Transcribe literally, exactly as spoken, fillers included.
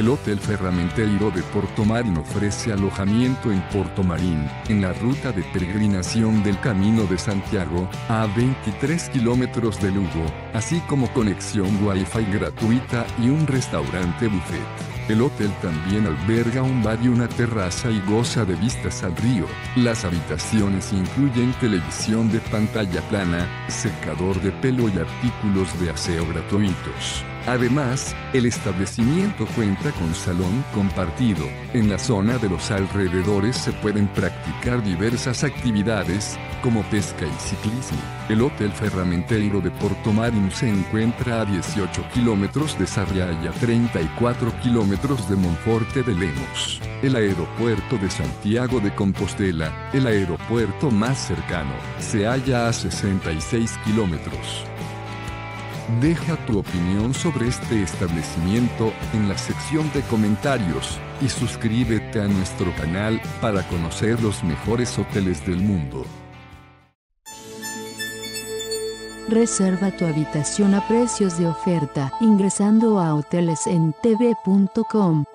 El Hotel Ferramenteiro de Portomarín ofrece alojamiento en Portomarín, en la ruta de peregrinación del Camino de Santiago, a veintitrés kilómetros de Lugo, así como conexión Wi-Fi gratuita y un restaurante buffet. El hotel también alberga un bar y una terraza y goza de vistas al río. Las habitaciones incluyen televisión de pantalla plana, secador de pelo y artículos de aseo gratuitos. Además, el establecimiento cuenta con salón compartido. En la zona de los alrededores se pueden practicar diversas actividades, como pesca y ciclismo. El Hotel Ferramenteiro de Portomarín se encuentra a dieciocho kilómetros de Sarriá y a treinta y cuatro kilómetros de Monforte de Lemos. El aeropuerto de Santiago de Compostela, el aeropuerto más cercano, se halla a sesenta y seis kilómetros. Deja tu opinión sobre este establecimiento en la sección de comentarios y suscríbete a nuestro canal para conocer los mejores hoteles del mundo. Reserva tu habitación a precios de oferta ingresando a hoteles en t v punto com.